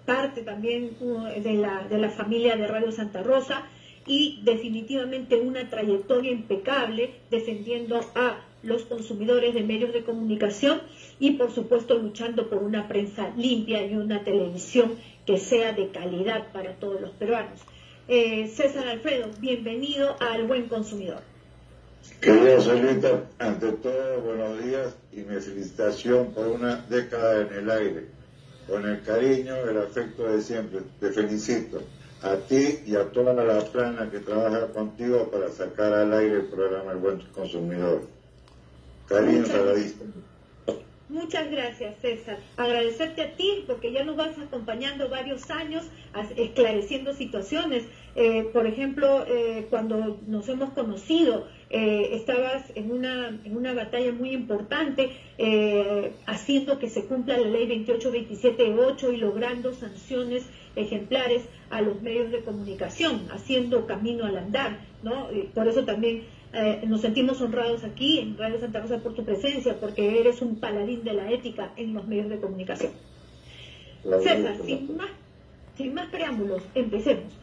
parte también de la familia de Radio Santa Rosa, y definitivamente una trayectoria impecable defendiendo a los consumidores de medios de comunicación y por supuesto luchando por una prensa limpia y una televisión que sea de calidad para todos los peruanos. César Alfredo, bienvenido a El Buen Consumidor. Querida Solita, ante todo, buenos días y mi felicitación por una década en el aire. Con el cariño, el afecto de siempre, te felicito. A ti y a toda la plana que trabaja contigo para sacar al aire el programa El Buen Consumidor. Cariño saladísimo. Muchas gracias, César. Agradecerte a ti porque ya nos vas acompañando varios años esclareciendo situaciones. Por ejemplo, cuando nos hemos conocido, estabas en una batalla muy importante haciendo que se cumpla la ley 28-27-8 y logrando sanciones ejemplares a los medios de comunicación, haciendo camino al andar, ¿no? Por eso también nos sentimos honrados aquí en Radio Santa Rosa por tu presencia, porque eres un paladín de la ética en los medios de comunicación. César, sin más preámbulos, empecemos.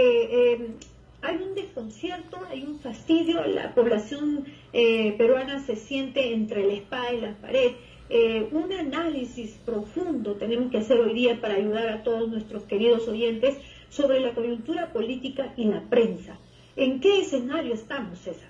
Hay un desconcierto, hay un fastidio, la población peruana se siente entre la espada y la pared. Un análisis profundo tenemos que hacer hoy día para ayudar a todos nuestros queridos oyentes sobre la coyuntura política y la prensa. ¿En qué escenario estamos, César?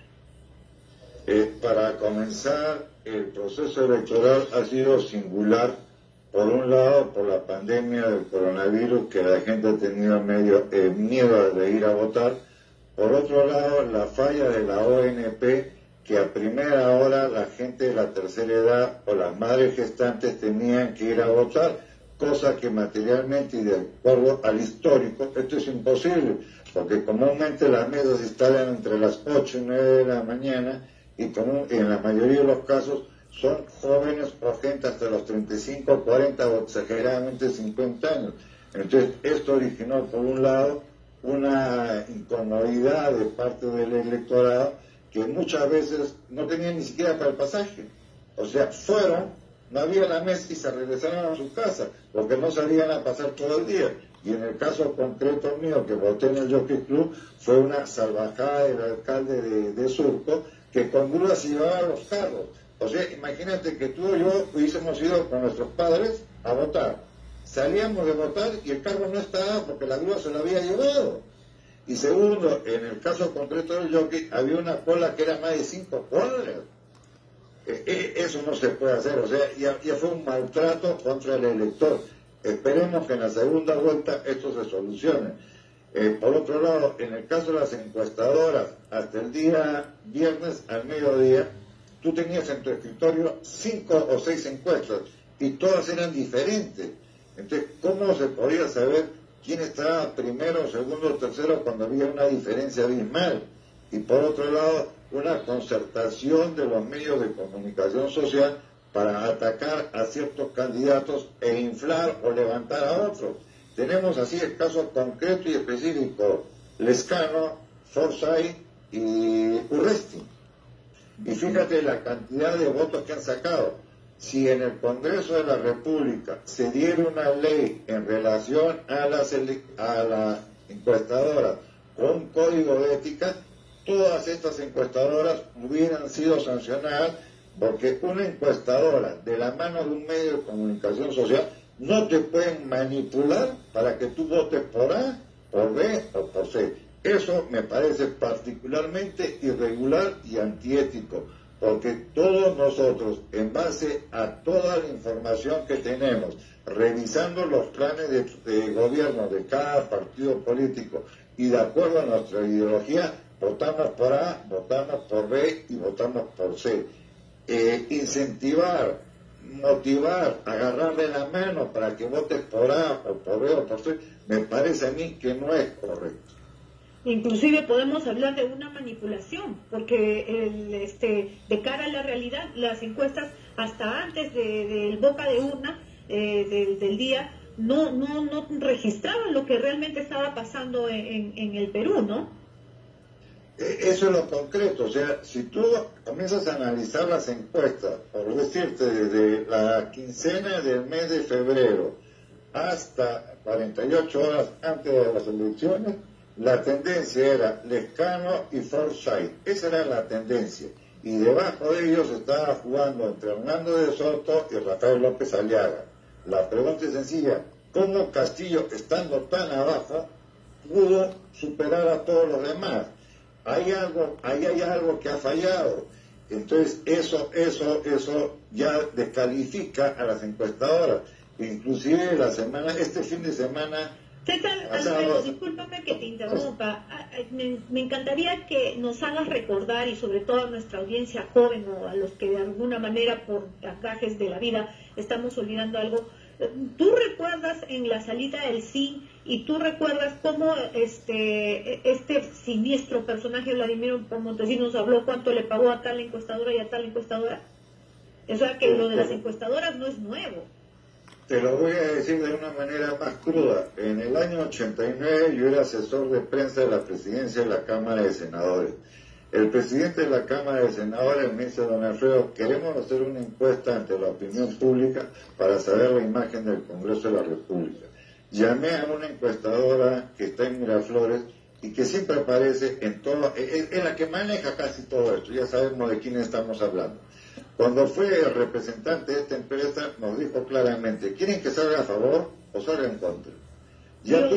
Para comenzar, el proceso electoral ha sido singular. Por un lado, por la pandemia del coronavirus, que la gente ha tenido miedo de ir a votar. Por otro lado, la falla de la ONP, que a primera hora la gente de la tercera edad o las madres gestantes tenían que ir a votar, cosa que materialmente y de acuerdo al histórico, esto es imposible, porque comúnmente las medias se instalan entre las 8 y 9 de la mañana, y en la mayoría de los casos son jóvenes o gente hasta los 35, 40 o exageradamente 50 años. Entonces, esto originó, por un lado, una incomodidad de parte del electorado que muchas veces no tenían ni siquiera para el pasaje. O sea, fueron, no había la mesa y se regresaron a su casa, porque no salían a pasar todo el día. Y en el caso concreto mío, que voté en el Jockey Club, fue una salvajada del alcalde de Surco, que con grúas se llevaba los carros. O sea, imagínate que tú y yo hubiésemos ido con nuestros padres a votar. Salíamos de votar y el carro no estaba porque la grúa se lo había llevado. Y segundo, en el caso concreto del Jockey, había una cola que era más de 5 cuadras. Eso no se puede hacer, o sea, ya fue un maltrato contra el elector. Esperemos que en la segunda vuelta esto se solucione. Por otro lado, en el caso de las encuestadoras, hasta el día viernes al mediodía, tú tenías en tu escritorio 5 o 6 encuestas y todas eran diferentes. Entonces, ¿cómo se podía saber quién estaba primero, segundo o tercero cuando había una diferencia abismal? Y por otro lado, una concertación de los medios de comunicación social para atacar a ciertos candidatos e inflar o levantar a otros. Tenemos así el caso concreto y específico: Lescano, Forsyth y Urresti. Y fíjate la cantidad de votos que han sacado. Si en el Congreso de la República se diera una ley en relación a las encuestadoras con un código de ética, todas estas encuestadoras hubieran sido sancionadas, porque una encuestadora de la mano de un medio de comunicación social no te pueden manipular para que tú votes por A, por B o por C. Eso me parece particularmente irregular y antiético, porque todos nosotros, en base a toda la información que tenemos, revisando los planes de gobierno de cada partido político y de acuerdo a nuestra ideología, votamos por A, votamos por B y votamos por C. Incentivar, motivar, agarrarle la mano para que votes por A o por B o por C, me parece a mí que no es correcto. Inclusive podemos hablar de una manipulación, porque de cara a la realidad, las encuestas hasta antes del boca de urna del día no registraban lo que realmente estaba pasando en el Perú, ¿no? Eso es lo concreto. O sea, si tú comienzas a analizar las encuestas, por decirte, desde la quincena del mes de febrero hasta 48 horas antes de las elecciones, la tendencia era Lescano y Forsyth. Esa era la tendencia. Y debajo de ellos estaba jugando entre Hernando de Soto y Rafael López Aliaga. La pregunta es sencilla: ¿cómo Castillo, estando tan abajo, pudo superar a todos los demás? Ahí hay algo que ha fallado. Entonces eso ya descalifica a las encuestadoras. Inclusive este fin de semana... César, Alfredo, discúlpame que te interrumpa. Me encantaría que nos hagas recordar, y sobre todo a nuestra audiencia joven o a los que de alguna manera por gajes de la vida estamos olvidando algo. ¿Tú recuerdas en la salita del sí y tú recuerdas cómo este siniestro personaje Vladimir Montesinos habló cuánto le pagó a tal encuestadora y a tal encuestadora? O sea que lo de las encuestadoras no es nuevo. Te lo voy a decir de una manera más cruda. En el año 89 yo era asesor de prensa de la presidencia de la Cámara de Senadores. El presidente de la Cámara de Senadores me dice: don Alfredo, queremos hacer una encuesta ante la opinión pública para saber la imagen del Congreso de la República. Llamé a una encuestadora que está en Miraflores y que siempre aparece en todo, es la que maneja casi todo esto, ya sabemos de quién estamos hablando. Cuando fue el representante de esta empresa, nos dijo claramente: ¿quieren que salga a favor o salga en contra? Ya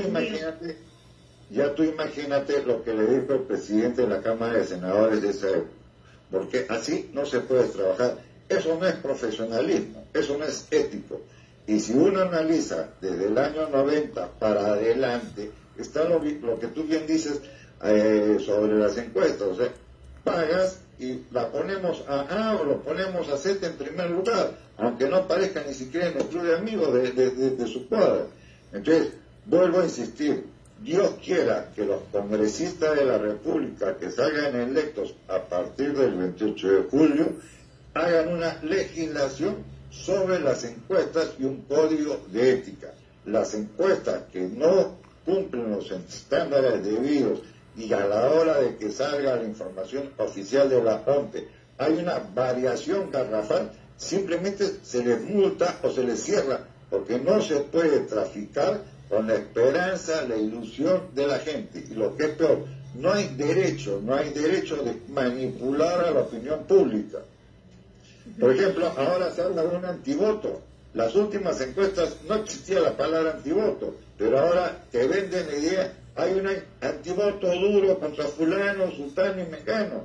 tú imagínate lo que le dijo el presidente de la Cámara de Senadores de esa época, porque así no se puede trabajar. Eso no es profesionalismo, eso no es ético. Y si uno analiza desde el año 90 para adelante, está lo que tú bien dices sobre las encuestas. O sea, pagas y la ponemos a A o lo ponemos a Z en primer lugar, aunque no aparezca ni siquiera en el club de amigos de su cuadra. Entonces, vuelvo a insistir: Dios quiera que los congresistas de la República que salgan electos a partir del 28 de julio hagan una legislación sobre las encuestas y un código de ética. Las encuestas que no cumplen los estándares debidos y a la hora de que salga la información oficial de la ONTE hay una variación garrafal, simplemente se les multa o se les cierra, porque no se puede traficar con la esperanza, la ilusión de la gente. Y lo que es peor, no hay derecho de manipular a la opinión pública. Por ejemplo, ahora se habla de un antivoto. Las últimas encuestas no existía la palabra antivoto, pero ahora te venden la idea: hay un antivoto duro contra fulano, sultano y mengano.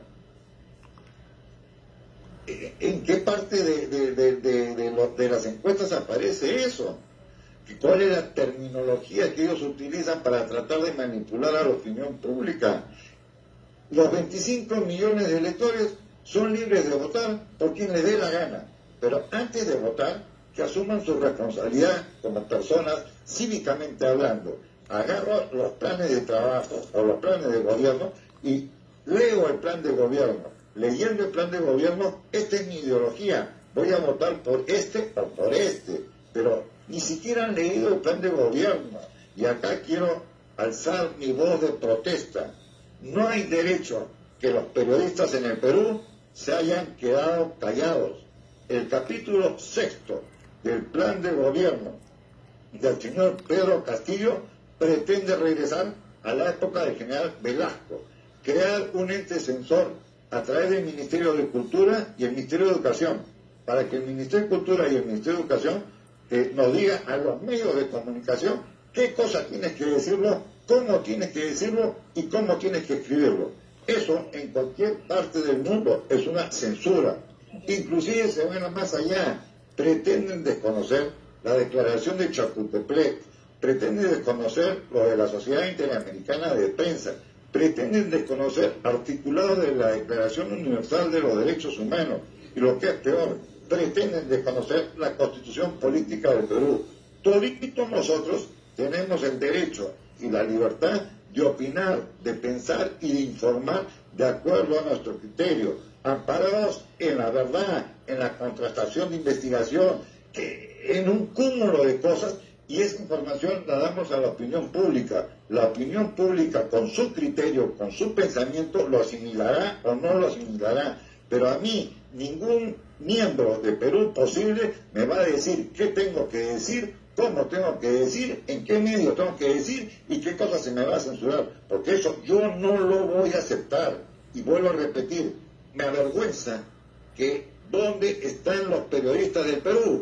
¿En qué parte de las encuestas aparece eso? ¿Cuál es la terminología que ellos utilizan para tratar de manipular a la opinión pública? Los 25 millones de electores son libres de votar por quien les dé la gana, pero antes de votar, que asuman su responsabilidad como personas cívicamente hablando. Agarro los planes de trabajo o los planes de gobierno y leo el plan de gobierno. Leyendo el plan de gobierno, esta es mi ideología, voy a votar por este o por este, pero ni siquiera han leído el plan de gobierno. Y acá quiero alzar mi voz de protesta. No hay derecho que los periodistas en el Perú se hayan quedado callados. El capítulo 6 del plan de gobierno del señor Pedro Castillo pretende regresar a la época del general Velasco, crear un ente censor a través del Ministerio de Cultura y el Ministerio de Educación, para que el Ministerio de Cultura y el Ministerio de Educación nos diga a los medios de comunicación qué cosas tienes que decirlo, cómo tienes que decirlo y cómo tienes que escribirlo. Eso en cualquier parte del mundo es una censura. Inclusive se van más allá, pretenden desconocer la declaración de Chapultepec, pretenden desconocer lo de la Sociedad Interamericana de Prensa, pretenden desconocer articulados de la Declaración Universal de los Derechos Humanos, y lo que es peor, pretenden desconocer la Constitución Política del Perú. Toditos nosotros tenemos el derecho y la libertad de opinar, de pensar y de informar de acuerdo a nuestro criterio, amparados en la verdad, en la contrastación de investigación, en un cúmulo de cosas, y esa información la damos a la opinión pública. La opinión pública, con su criterio, con su pensamiento, lo asimilará o no lo asimilará. Pero a mí, ningún miembro de Perú Posible me va a decir qué tengo que decir cómo tengo que decir, en qué medio tengo que decir y qué cosas se me va a censurar, porque eso yo no lo voy a aceptar. Y vuelvo a repetir, me avergüenza que ¿dónde están los periodistas del Perú?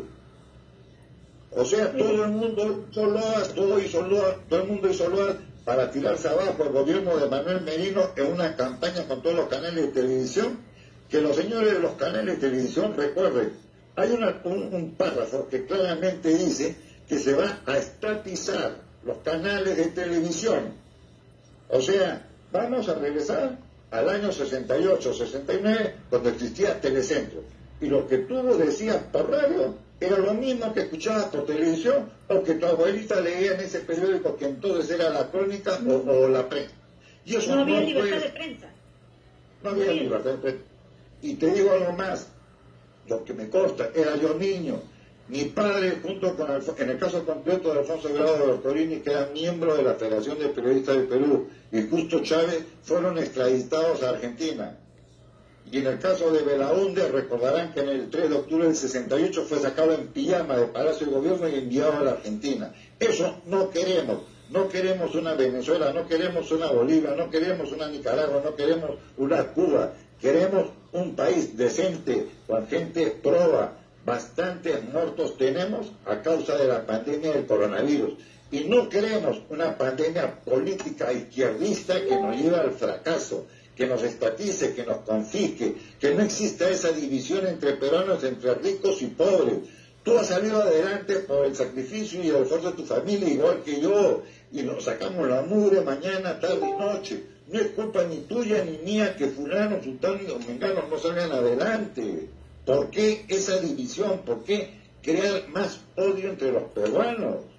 O sea, todo el mundo hizo loas, todo el mundo hizo loas para tirarse abajo el gobierno de Manuel Merino en una campaña con todos los canales de televisión, que los señores de los canales de televisión, recuerden, hay un párrafo que claramente dice que se va a estatizar los canales de televisión. O sea, vamos a regresar al año 68, 69, cuando existía Telecentro. Y lo que tú decías por radio era lo mismo que escuchabas por televisión o que tu abuelita leía en ese periódico que entonces era la Crónica o la Prensa. Y eso no había libertad de prensa. No había libertad de prensa. Y te digo algo más, lo que me consta, era yo niño. Mi padre, junto con, en el caso concreto de Alfonso Grado de Bortolini, que era miembro de la Federación de Periodistas del Perú, y Justo Chávez, fueron extraditados a Argentina. Y en el caso de Belaúnde, recordarán que en el 3 de octubre del 68 fue sacado en pijama del Palacio de Gobierno y enviado a la Argentina. Eso no queremos. No queremos una Venezuela, no queremos una Bolivia, no queremos una Nicaragua, no queremos una Cuba. Queremos un país decente, con gente proba. Bastantes muertos tenemos a causa de la pandemia del coronavirus. Y no queremos una pandemia política izquierdista que nos lleve al fracaso, que nos estatice, que nos confisque, que no exista esa división entre peruanos, entre ricos y pobres. Tú has salido adelante por el sacrificio y el esfuerzo de tu familia, igual que yo, y nos sacamos la mugre mañana, tarde y noche. No es culpa ni tuya ni mía que fulano, sultano o mengano no salgan adelante. ¿Por qué esa división? ¿Por qué crear más odio entre los peruanos?